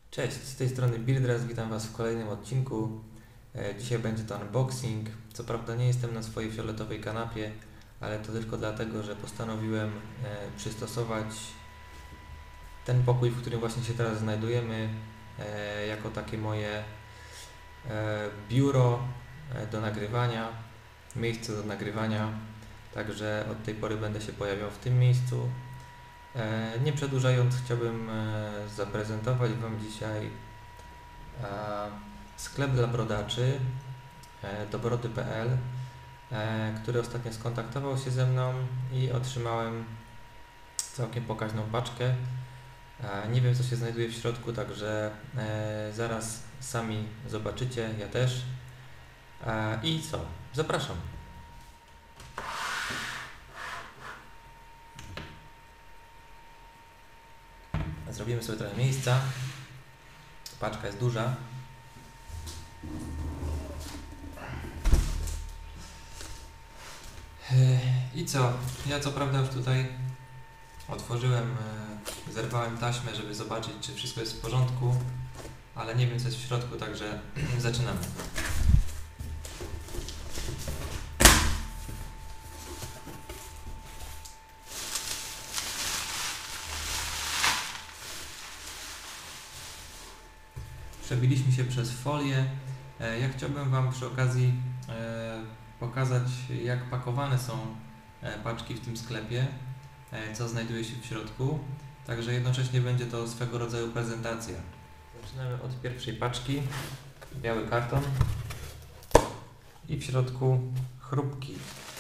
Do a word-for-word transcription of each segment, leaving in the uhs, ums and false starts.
Cześć, z tej strony Birdras, witam Was w kolejnym odcinku. E, Dzisiaj będzie to unboxing. Co prawda nie jestem na swojej fioletowej kanapie, ale to tylko dlatego, że postanowiłem e, przystosować ten pokój, w którym właśnie się teraz znajdujemy, e, jako takie moje e, biuro e, do nagrywania, miejsce do nagrywania. Także od tej pory będę się pojawiał w tym miejscu. E, Nie przedłużając, chciałbym e, zaprezentować Wam dzisiaj e, sklep dla brodaczy e, dobrody kropka p l, e, który ostatnio skontaktował się ze mną i otrzymałem całkiem pokaźną paczkę. E, Nie wiem, co się znajduje w środku, także e, zaraz sami zobaczycie, ja też. E, I co? Zapraszam. Zrobimy sobie trochę miejsca. Paczka jest duża. I co? Ja co prawda już tutaj otworzyłem, e, zerwałem taśmę, żeby zobaczyć, czy wszystko jest w porządku, ale nie wiem, co jest w środku, także zaczynamy. Przebiliśmy się przez folię. E, Ja chciałbym Wam przy okazji e, pokazać, jak pakowane są e, paczki w tym sklepie, e, co znajduje się w środku. Także jednocześnie będzie to swego rodzaju prezentacja. Zaczynamy od pierwszej paczki. Biały karton i w środku chrupki.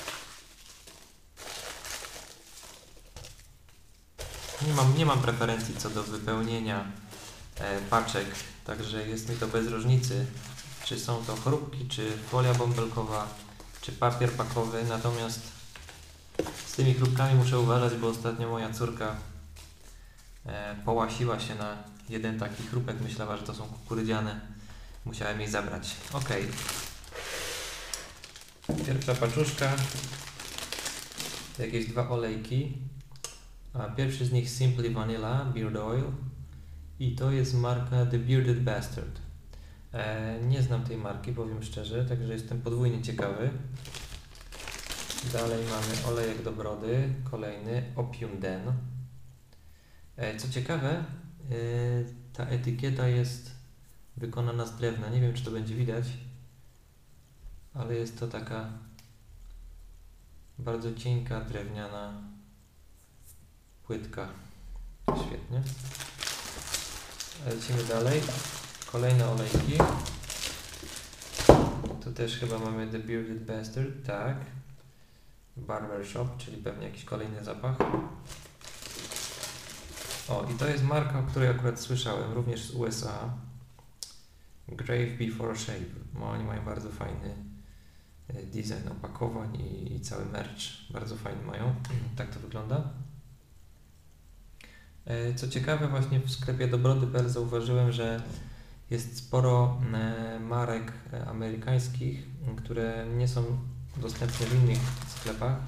Nie mam, nie mam preferencji co do wypełnienia e, paczek, także jest mi to bez różnicy, czy są to chrupki, czy folia bąbelkowa, czy papier pakowy. Natomiast z tymi chrupkami muszę uważać, bo ostatnio moja córka e, połasiła się na jeden taki chrupek, myślała, że to są kukurydziane. Musiałem jej zabrać. Ok. Pierwsza paczuszka. Jakieś dwa olejki. A pierwszy z nich Simply Vanilla Beard Oil i to jest marka The Bearded Bastard. E, nie znam tej marki, powiem szczerze, także jestem podwójnie ciekawy. Dalej mamy olejek do brody, kolejny Opium Den. E, co ciekawe, e, ta etykieta jest wykonana z drewna. Nie wiem, czy to będzie widać, ale jest to taka bardzo cienka, drewniana płytka. Świetnie. Lecimy dalej. Kolejne olejki. Tu też chyba mamy The Bearded Bastard. Tak. Barbershop, czyli pewnie jakiś kolejny zapach. O, i to jest marka, o której akurat słyszałem, również z U S A. Grave Before Shave. No, oni mają bardzo fajny design opakowań i, i cały merch. Bardzo fajny mają. Tak to wygląda. Co ciekawe, właśnie w sklepie dobrody kropka p l zauważyłem, że jest sporo marek amerykańskich, które nie są dostępne w innych sklepach.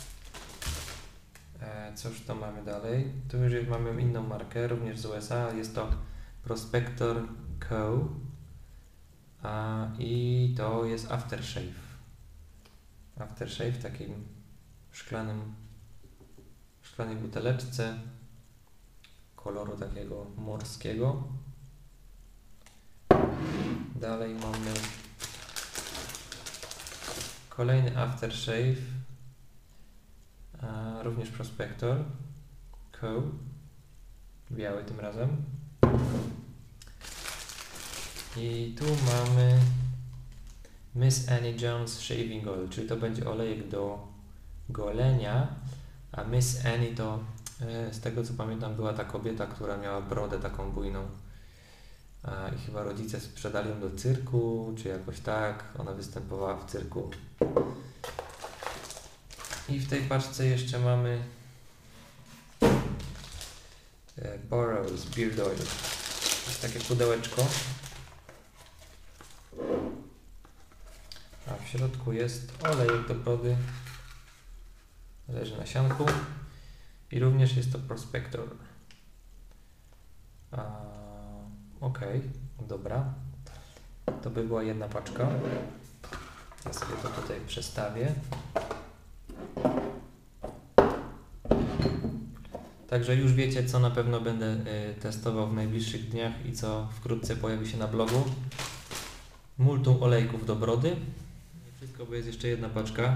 Cóż to mamy dalej? Tu już mamy inną markę, również z U S A. Jest to Prospector Co. A, i to jest Aftershave. Aftershave w takim szklanym, szklanej buteleczce koloru takiego morskiego. Dalej mamy kolejny Aftershave, a również Prospector Co. Biały tym razem. I tu mamy Miss Annie Jones Shaving Oil, czyli to będzie olejek do golenia, a Miss Annie to, z tego co pamiętam, była ta kobieta, która miała brodę taką bujną. I chyba rodzice sprzedali ją do cyrku, czy jakoś tak. Ona występowała w cyrku. I w tej paczce jeszcze mamy Burroughs Beard Oil. Jest takie pudełeczko. A w środku jest olejek do brody. Leży na sianku. I również jest to Prospector. A Ok, dobra. To by była jedna paczka. Ja sobie to tutaj przestawię. Także już wiecie, co na pewno będę y, testował w najbliższych dniach i co wkrótce pojawi się na blogu. Multum olejków do brody. Nie wszystko, bo jest jeszcze jedna paczka.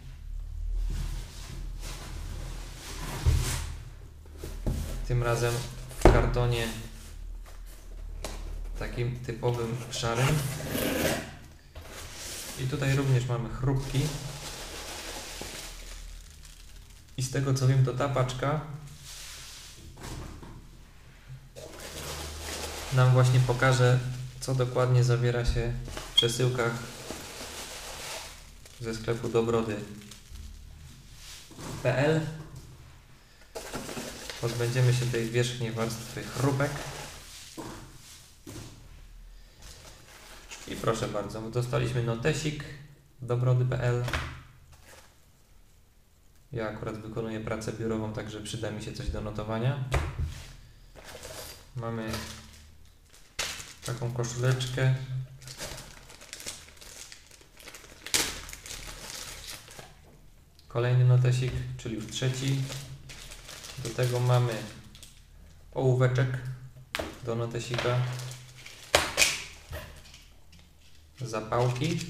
Tym razem w kartonie takim typowym szarym. I tutaj również mamy chrupki. I z tego co wiem, to ta paczka nam właśnie pokaże, co dokładnie zawiera się w przesyłkach ze sklepu dobrody kropka p l. Pozbędziemy się tej wierzchniej warstwy chrupek. I proszę bardzo, dostaliśmy notesik dobrody kropka p l. Ja akurat wykonuję pracę biurową, także przyda mi się coś do notowania. Mamy taką koszuleczkę. Kolejny notesik, czyli już trzeci. Do tego mamy ołóweczek do notesika. Zapałki.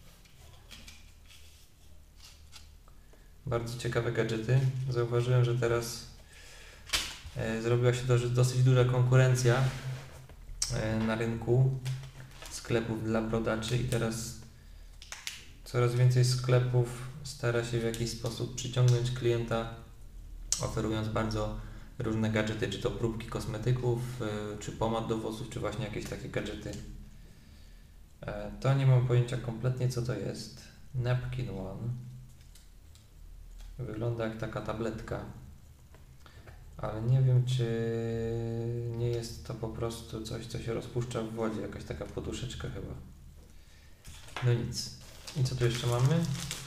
Bardzo ciekawe gadżety. Zauważyłem, że teraz e, zrobiła się dosyć, dosyć duża konkurencja e, na rynku sklepów dla brodaczy i teraz coraz więcej sklepów stara się w jakiś sposób przyciągnąć klienta, oferując bardzo różne gadżety, czy to próbki kosmetyków, e, czy pomad do włosów, czy właśnie jakieś takie gadżety. E, to nie mam pojęcia kompletnie, co to jest. Napkin One. Wygląda jak taka tabletka, ale nie wiem, czy nie jest to po prostu coś, co się rozpuszcza w wodzie, jakaś taka poduszeczka chyba. No nic. I co tu jeszcze mamy?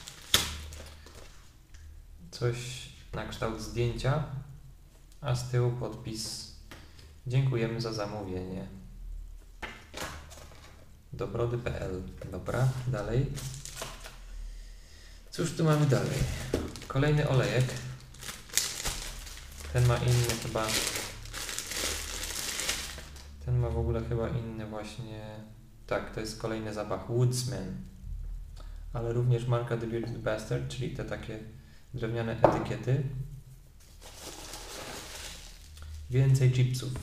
Coś na kształt zdjęcia, a z tyłu podpis: dziękujemy za zamówienie. dobrody kropka p l. Dobra, dalej. Cóż tu mamy dalej? Kolejny olejek. Ten ma inny chyba. Ten ma w ogóle chyba inny właśnie. Tak, to jest kolejny zapach Woodsman. Ale również marka The Bearded Bastard, czyli te takie drewniane etykiety. Więcej chipsów.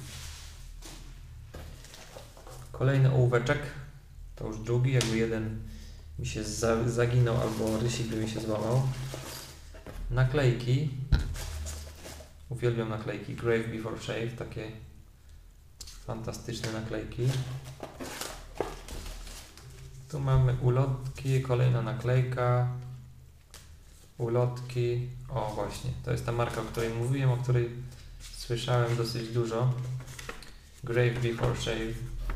Kolejny ołóweczek. To już drugi, jakby jeden mi się za, zaginął albo rysik by mi się złamał. Naklejki. Uwielbiam naklejki. Grave Before Shave. Takie fantastyczne naklejki. Tu mamy ulotki. Kolejna naklejka. Ulotki. O właśnie. To jest ta marka, o której mówiłem, o której słyszałem dosyć dużo. Grave Before Shave.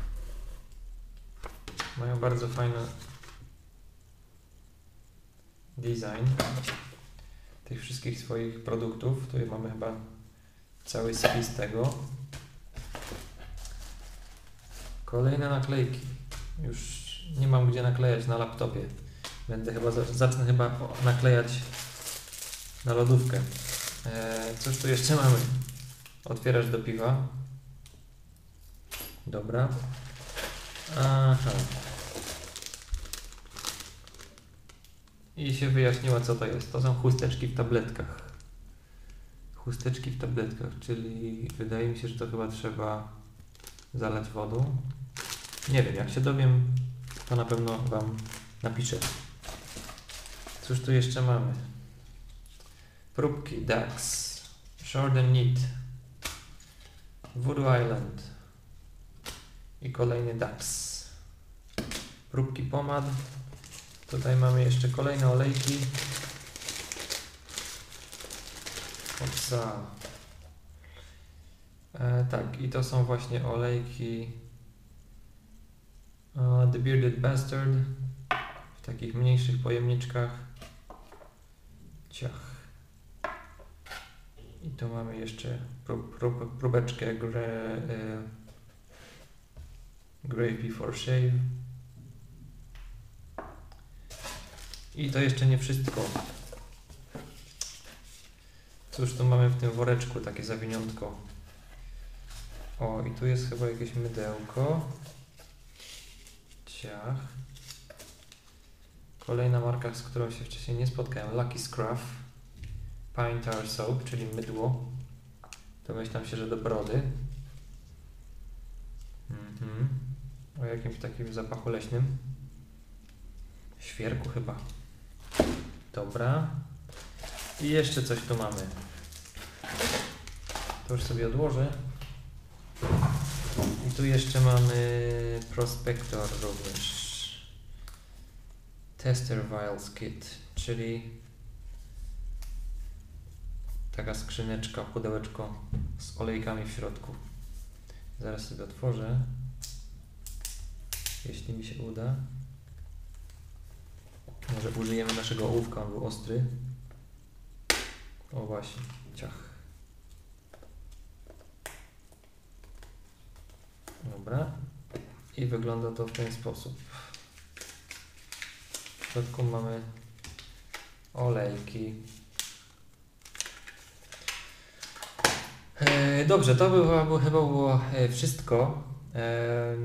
Mają bardzo fajny design tych wszystkich swoich produktów. Tutaj mamy chyba cały spis tego. Kolejne naklejki. Już nie mam gdzie naklejać na laptopie. Będę chyba, zacznę chyba naklejać na lodówkę. Eee, cóż tu jeszcze mamy? Otwierasz do piwa. Dobra. Aha. I się wyjaśniło, co to jest. To są chusteczki w tabletkach. Chusteczki w tabletkach, czyli wydaje mi się, że to chyba trzeba zalać wodą. Nie wiem, jak się dowiem, to na pewno Wam napiszę. Cóż tu jeszcze mamy? Próbki Dax, Short and Neat, Voodoo Island i kolejny Dax. Próbki pomad. Tutaj mamy jeszcze kolejne olejki. Opsa. E, tak, i to są właśnie olejki uh, The Bearded Bastard w takich mniejszych pojemniczkach. Ciach. I tu mamy jeszcze prób, prób, próbeczkę grę, y, Grave before shave. I to jeszcze nie wszystko. Cóż tu mamy w tym woreczku, takie zawiniątko. O, i tu jest chyba jakieś mydełko. Ciach. Kolejna marka, z którą się wcześniej nie spotkałem. Lucky Scruff Pine Tar Soap, czyli mydło. Domyślam się, że do brody. Mhm. O jakimś takim zapachu leśnym. Świerku chyba. Dobra. I jeszcze coś tu mamy. To już sobie odłożę. I tu jeszcze mamy Prospector również. Tester Vials Kit, czyli taka skrzyneczka, pudełeczko z olejkami w środku. Zaraz sobie otworzę, jeśli mi się uda. Może użyjemy naszego ołówka, on był ostry. O właśnie, ciach. Dobra. I wygląda to w ten sposób. W środku mamy olejki. E, dobrze, to by chyba, chyba było wszystko. E,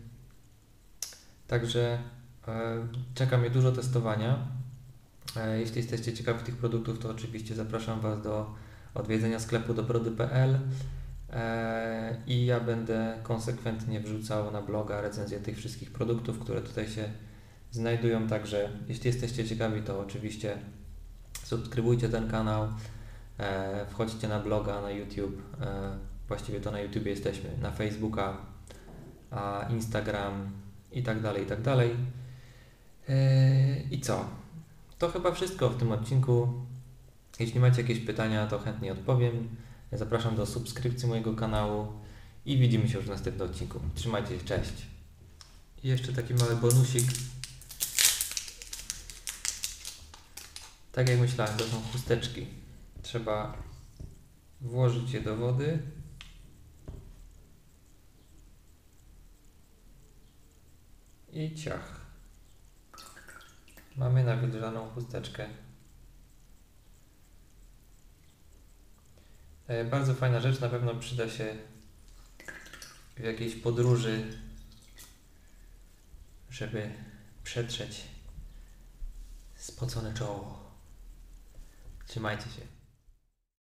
także e, czeka mnie dużo testowania. E, jeśli jesteście ciekawi tych produktów, to oczywiście zapraszam Was do odwiedzenia sklepu dobrody kropka p l. I ja będę konsekwentnie wrzucał na bloga recenzję tych wszystkich produktów, które tutaj się znajdują. Także jeśli jesteście ciekawi, to oczywiście subskrybujcie ten kanał, wchodźcie na bloga, na YouTube, właściwie to na YouTube jesteśmy, na Facebooka, Instagram i tak dalej, i tak dalej. I co? To chyba wszystko w tym odcinku. Jeśli macie jakieś pytania, to chętnie odpowiem. Zapraszam do subskrypcji mojego kanału i widzimy się już w następnym odcinku. Trzymajcie się, cześć. I jeszcze taki mały bonusik. Tak jak myślałem, to są chusteczki. Trzeba włożyć je do wody. I ciach. Mamy nawilżaną chusteczkę. Bardzo fajna rzecz, na pewno przyda się w jakiejś podróży, żeby przetrzeć spocone czoło. Trzymajcie się.